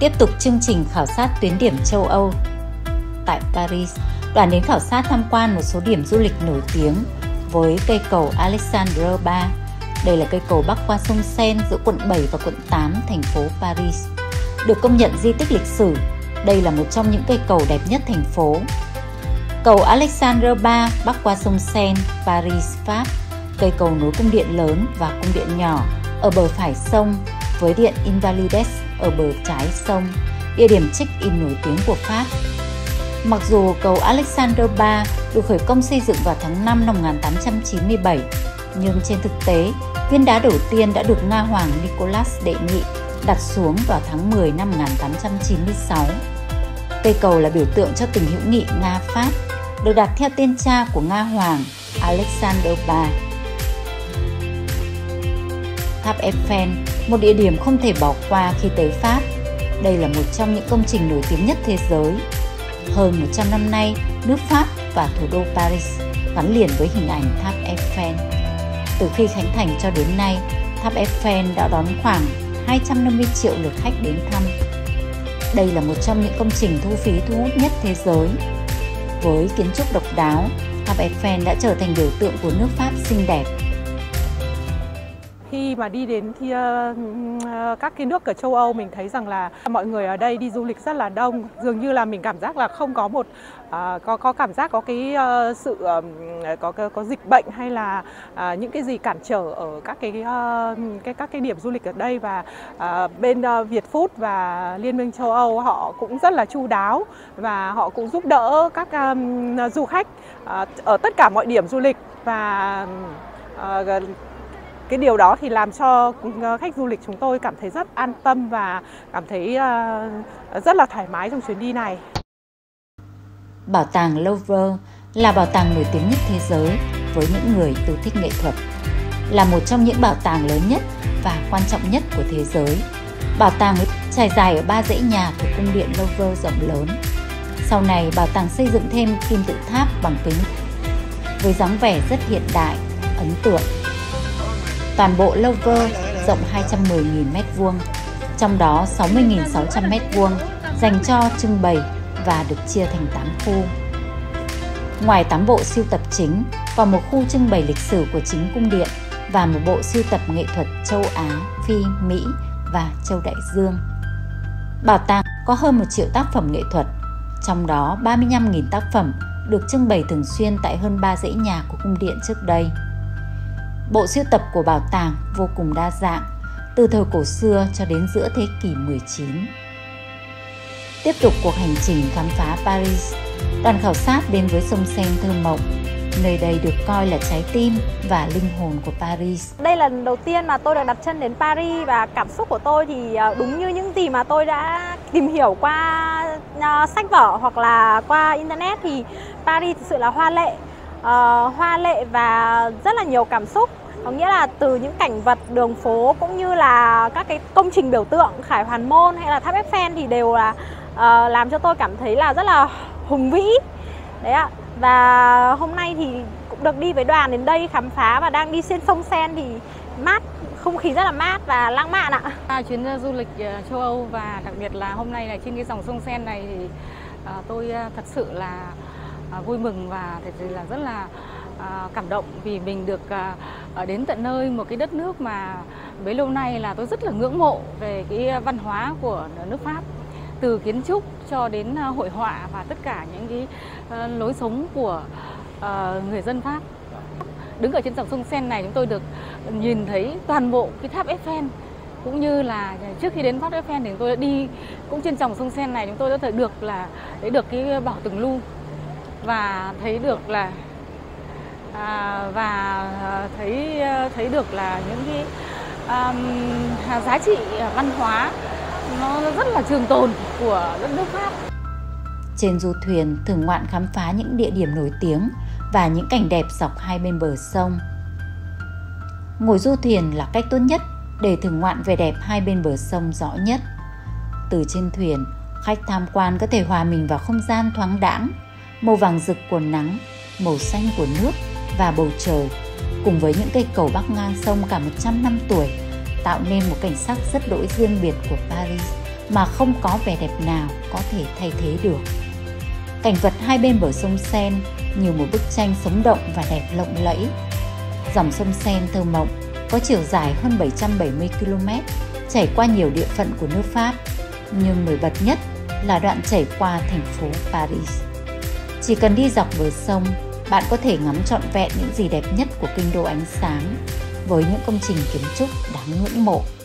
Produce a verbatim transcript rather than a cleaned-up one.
Tiếp tục chương trình khảo sát tuyến điểm châu Âu. Tại Paris, đoàn đến khảo sát tham quan một số điểm du lịch nổi tiếng với cây cầu Alexandre ba. Đây là cây cầu bắc qua sông Seine giữa quận bảy và quận tám thành phố Paris. Được công nhận di tích lịch sử, đây là một trong những cây cầu đẹp nhất thành phố. Cầu Alexandre ba bắc qua sông Seine, Paris, Pháp. Cây cầu nối cung điện lớn và cung điện nhỏ ở bờ phải sông với điện Invalides ở bờ trái sông, địa điểm check-in nổi tiếng của Pháp. Mặc dù cầu Alexandre ba được khởi công xây dựng vào tháng năm năm một nghìn tám trăm chín mươi bảy, nhưng trên thực tế, viên đá đầu tiên đã được Nga Hoàng Nicholas đệ nhị đặt xuống vào tháng mười năm một nghìn tám trăm chín mươi sáu. Cây cầu là biểu tượng cho tình hữu nghị Nga-Pháp, được đặt theo tên cha của Nga Hoàng Alexandre ba. Tháp Eiffel, một địa điểm không thể bỏ qua khi tới Pháp. Đây là một trong những công trình nổi tiếng nhất thế giới. Hơn một trăm năm nay, nước Pháp và thủ đô Paris gắn liền với hình ảnh tháp Eiffel. Từ khi khánh thành cho đến nay, tháp Eiffel đã đón khoảng hai trăm năm mươi triệu lượt khách đến thăm. Đây là một trong những công trình thu phí thu hút nhất thế giới. Với kiến trúc độc đáo, tháp Eiffel đã trở thành biểu tượng của nước Pháp xinh đẹp. Khi mà đi đến thì, uh, các cái nước ở châu Âu, mình thấy rằng là mọi người ở đây đi du lịch rất là đông. Dường như là mình cảm giác là không có một uh, có có cảm giác có cái uh, sự uh, có, có có dịch bệnh hay là uh, những cái gì cản trở ở các cái uh, cái các cái điểm du lịch ở đây. Và uh, bên uh, Việt Food và Liên minh châu Âu họ cũng rất là chu đáo và họ cũng giúp đỡ các um, du khách uh, ở tất cả mọi điểm du lịch. Và uh, cái điều đó thì làm cho khách du lịch chúng tôi cảm thấy rất an tâm và cảm thấy rất là thoải mái trong chuyến đi này. Bảo tàng Louvre là bảo tàng nổi tiếng nhất thế giới với những người yêu thích nghệ thuật. Là một trong những bảo tàng lớn nhất và quan trọng nhất của thế giới. Bảo tàng trải dài ở ba dãy nhà thuộc cung điện Louvre rộng lớn. Sau này, bảo tàng xây dựng thêm kim tự tháp bằng kính với dáng vẻ rất hiện đại, ấn tượng. Toàn bộ Louvre rộng hai trăm mười nghìn mét vuông, trong đó sáu mươi nghìn sáu trăm mét vuông dành cho trưng bày và được chia thành tám khu. Ngoài tám bộ sưu tập chính, còn một khu trưng bày lịch sử của chính cung điện và một bộ sưu tập nghệ thuật châu Á, Phi, Mỹ và châu Đại Dương. Bảo tàng có hơn một triệu tác phẩm nghệ thuật, trong đó ba mươi lăm nghìn tác phẩm được trưng bày thường xuyên tại hơn ba dãy nhà của cung điện trước đây. Bộ sưu tập của bảo tàng vô cùng đa dạng, từ thời cổ xưa cho đến giữa thế kỷ mười chín. Tiếp tục cuộc hành trình khám phá Paris, đoàn khảo sát đến với sông Seine thơ mộng. Nơi đây được coi là trái tim và linh hồn của Paris. Đây là lần đầu tiên mà tôi được đặt chân đến Paris và cảm xúc của tôi thì đúng như những gì mà tôi đã tìm hiểu qua sách vở hoặc là qua Internet thì Paris thực sự là hoa lệ. Uh, hoa lệ và rất là nhiều cảm xúc. Có nghĩa là từ những cảnh vật đường phố cũng như là các cái công trình biểu tượng Khải Hoàn Môn hay là tháp Eiffel thì đều là uh, làm cho tôi cảm thấy là rất là hùng vĩ. Đấy ạ. Và hôm nay thì cũng được đi với đoàn đến đây khám phá và đang đi trên sông Seine thì mát, không khí rất là mát và lãng mạn ạ. À, chuyến du lịch châu Âu và đặc biệt là hôm nay là trên cái dòng sông Seine này thì uh, tôi uh, thật sự là À, vui mừng và thật sự là rất là à, cảm động vì mình được à, đến tận nơi một cái đất nước mà bấy lâu nay là tôi rất là ngưỡng mộ về cái văn hóa của nước Pháp, từ kiến trúc cho đến à, hội họa và tất cả những cái à, lối sống của à, người dân Pháp. Đứng ở trên dòng sông Seine này chúng tôi được nhìn thấy toàn bộ cái tháp Eiffel, cũng như là trước khi đến tháp Eiffel thì chúng tôi đã đi cũng trên dòng sông Seine này, chúng tôi đã thấy được là thấy được cái bảo tàng Louvre và thấy được là à, và thấy thấy được là những cái um, giá trị văn hóa nó rất là trường tồn của đất nước Pháp. Trên du thuyền thưởng ngoạn khám phá những địa điểm nổi tiếng và những cảnh đẹp dọc hai bên bờ sông. Ngồi du thuyền là cách tốt nhất để thưởng ngoạn vẻ đẹp hai bên bờ sông rõ nhất. Từ trên thuyền, khách tham quan có thể hòa mình vào không gian thoáng đãng, màu vàng rực của nắng, màu xanh của nước và bầu trời, cùng với những cây cầu bắc ngang sông cả một trăm năm tuổi, tạo nên một cảnh sắc rất đỗi riêng biệt của Paris mà không có vẻ đẹp nào có thể thay thế được. Cảnh vật hai bên bờ sông Seine như một bức tranh sống động và đẹp lộng lẫy. Dòng sông Seine thơ mộng có chiều dài hơn bảy trăm bảy mươi ki lô mét, chảy qua nhiều địa phận của nước Pháp, nhưng nổi bật nhất là đoạn chảy qua thành phố Paris. Chỉ cần đi dọc bờ sông, bạn có thể ngắm trọn vẹn những gì đẹp nhất của kinh đô ánh sáng với những công trình kiến trúc đáng ngưỡng mộ.